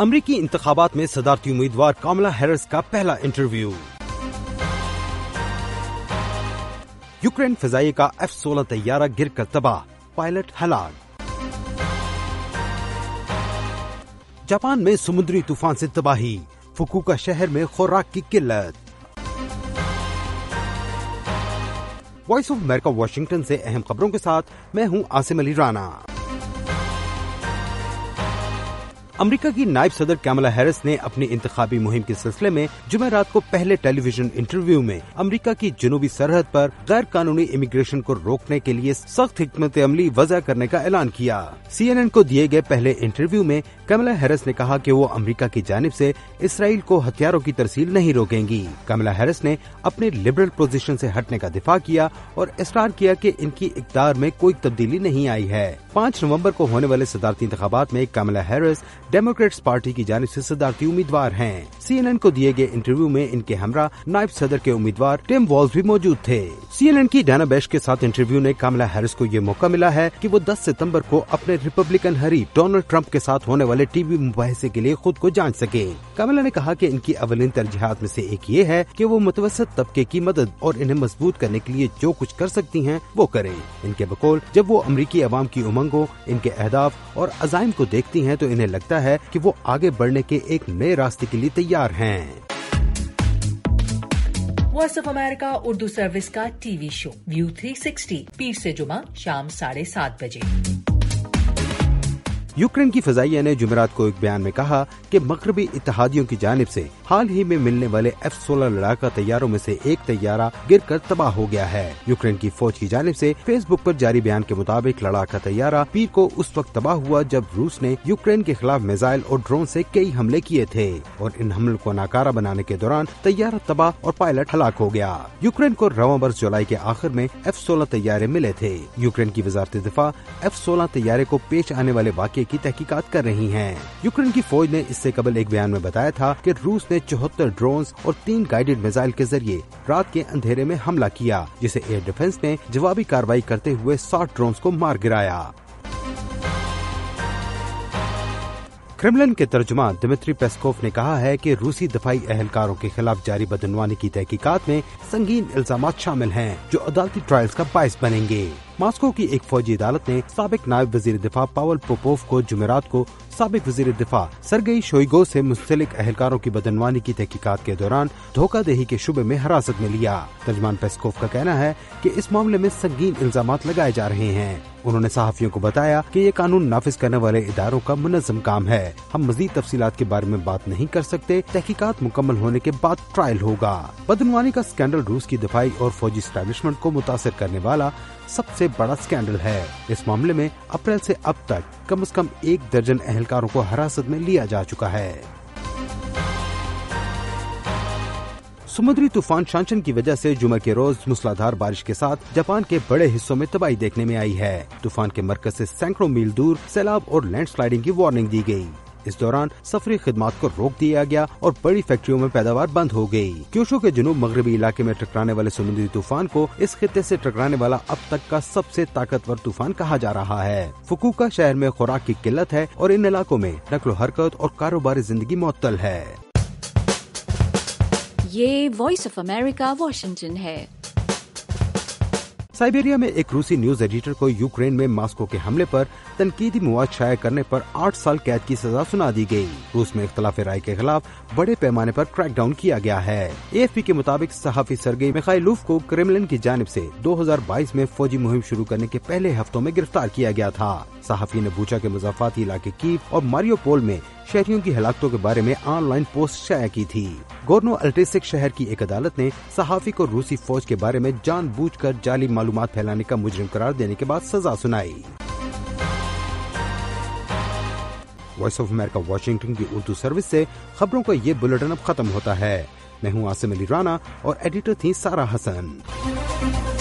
अमरीकी इंतखाबात में सदारती उम्मीदवार कामला हैरिस का पहला इंटरव्यू। यूक्रेन फिजाइये का F-16 तैयारा गिरकर तबाह, पायलट हलाक। जापान में समुद्री तूफान से तबाही, फुकुओका शहर में खुराक की किल्लत। वॉइस ऑफ अमेरिका वाशिंगटन से अहम खबरों के साथ मैं हूं आसिम अली राना। अमेरिका की नायब सदर कामला हैरिस ने अपनी इंतखाबी मुहिम के सिलसिले में जुमेरात को पहले टेलीविजन इंटरव्यू में अमेरिका की जनूबी सरहद पर गैर कानूनी इमिग्रेशन को रोकने के लिए सख्त हिकमत अमली वज़ा करने का ऐलान किया। CNN को दिए गए पहले इंटरव्यू में कामला हैरिस ने कहा कि वो अमेरिका की जानिब से इसराइल को हथियारों की तरसील नहीं रोकेंगी। कामला हैरिस ने अपने लिबरल पोजीशन से हटने का दिफा किया और इसरार किया कि इनकी इक़्तिदार में कोई तब्दीली नहीं आई है। 5 नवंबर को होने वाले सदारती इंतखाबात में कामला हैरिस डेमोक्रेट्स पार्टी की जानिब से सदारती उम्मीदवार हैं। CNN को दिए गए इंटरव्यू में इनके हमरा नायब सदर के उम्मीदवार टिम वॉल्स भी मौजूद थे। CNN की डाना बैश के साथ इंटरव्यू ने कामला हैरिस को ये मौका मिला है कि वो 10 सितंबर को अपने रिपब्लिकन हरीफ डोनाल्ड ट्रंप के साथ होने वाले टीवी मुबाहिसे के लिए खुद को जांच सके। कामला ने कहा कि इनकी अवलिन तरजीहात में से एक ये है कि वो मुतवस्सित तबके की मदद और इन्हें मजबूत करने के लिए जो कुछ कर सकती हैं वो करें। इनके बकौल जब वो अमरीकी अवाम की उमंगों, इनके अहदाफ और अज़ाइम को देखती हैं तो इन्हें लगता है कि वो आगे बढ़ने के एक नए रास्ते के लिए तैयार हैं। Voice of America Urdu service का टीवी शो व्यू 360 पीर से जुमा शाम 7:30 बजे। यूक्रेन की फिजाइया ने जुमेरात को एक बयान में कहा कि मगरबी इत्तेहादियों की जानिब से हाल ही में मिलने वाले F-16 लड़ाका तैयारों में से एक तैयारा गिरकर तबाह हो गया है। यूक्रेन की फौज की जानिब से फेसबुक पर जारी बयान के मुताबिक लड़ाका तैयारा पीर को उस वक्त तबाह हुआ जब रूस ने यूक्रेन के खिलाफ मिसाइल और ड्रोन से कई हमले किए थे और इन हमलों को नाकारा बनाने के दौरान तैयारा तबाह और पायलट हलाक हो गया। यूक्रेन को रवां बरस जुलाई के आखिर में F-16 तैयारे मिले थे। यूक्रेन की वजारत दिफा F-16 तैयारे को पेश आने वाले वाक़े की तहकीकात कर रही हैं। यूक्रेन की फौज ने इससे कबल एक बयान में बताया था कि रूस ने 74 ड्रोन्स और 3 गाइडेड मिसाइल के जरिए रात के अंधेरे में हमला किया, जिसे एयर डिफेंस ने जवाबी कार्रवाई करते हुए 60 ड्रोन्स को मार गिराया। क्रेमलिन के तर्जुमान दिमित्री पेस्कोव ने कहा है कि रूसी दफाई अहलकारों के खिलाफ जारी बदनवानी की तहकीकात में संगीन इल्जामात शामिल हैं जो अदालती ट्रायल्स का बाइस बनेंगे। मॉस्को की एक फौजी अदालत ने साबिक नायब वजीर दिफा पावेल पोपोव को जुमेरात को साबिक वजीर दिफा सरगेई शोइगु से मुंसलिक अहलकारों की बदनवानी की तहकीकात के दौरान धोखाधड़ी के शुबे में हिरासत में लिया। तर्जुमान पेस्कोव का कहना है कि इस मामले में संगीन इल्जामात लगाए जा रहे हैं। उन्होंने सहाफियों को बताया कि ये कानून नाफिज करने वाले इदारों का मुनज़्ज़म काम है। हम मजीद तफसीलात के बारे में बात नहीं कर सकते। तहकीकात मुकम्मल होने के बाद ट्रायल होगा। बदनवानी का स्कैंडल रूस की दफाई और फौजी एस्टैब्लिशमेंट को मुतासिर करने वाला सबसे बड़ा स्कैंडल है। इस मामले में अप्रैल से अब तक कम से कम 1 दर्जन अहलकारों को हिरासत में लिया जा चुका है। समुद्री तूफान शांचन की वजह से जुमे के रोज मूसलाधार बारिश के साथ जापान के बड़े हिस्सों में तबाही देखने में आई है। तूफान के मरकज से सैकड़ों मील दूर सैलाब और लैंडस्लाइडिंग की वार्निंग दी गई। इस दौरान सफरी खिदमात को रोक दिया गया और बड़ी फैक्ट्रियों में पैदावार बंद हो गई। क्योशो के जनूब मगरबी इलाके में टकराने वाले समुद्री तूफान को इस खित्ते से टकराने वाला अब तक का सबसे ताकतवर तूफान कहा जा रहा है। फुकुओका शहर में खुराक की किल्लत है और इन इलाकों में नक्लो हरकत और कारोबारी जिंदगी मुअत्तल है। ये वॉइस ऑफ अमेरिका वाशिंगटन है। साइबेरिया में एक रूसी न्यूज एडिटर को यूक्रेन में मॉस्को के हमले पर तनकीदी मवाद शाया करने पर 8 साल कैद की सजा सुना दी गई। रूस में इख्तलाफ राय के खिलाफ बड़े पैमाने पर क्रैकडाउन किया गया है। AFP के मुताबिक सहाफी सरगेई मिखाइलोव को क्रेमलिन की जानिब से 2022 में फौजी मुहिम शुरू करने के पहले हफ्तों में गिरफ्तार किया गया था। सहाफी ने बूचा के मुज़ाफ़ाती इलाके कीव और मारियोपोल में शहरियों की हलाकतों के बारे में ऑनलाइन पोस्ट शाया की थी। गोर्नो अल्टेसिक शहर की एक अदालत ने सहाफी को रूसी फौज के बारे में जानबूझकर जाली मालूमात फैलाने का मुजरिम करार देने के बाद सजा सुनाई। वॉइस ऑफ अमेरिका वाशिंगटन की उर्दू सर्विस से खबरों का ये बुलेटिन अब खत्म होता है। मैं हूँ आसिम अली राना और एडिटर थी सारा हसन।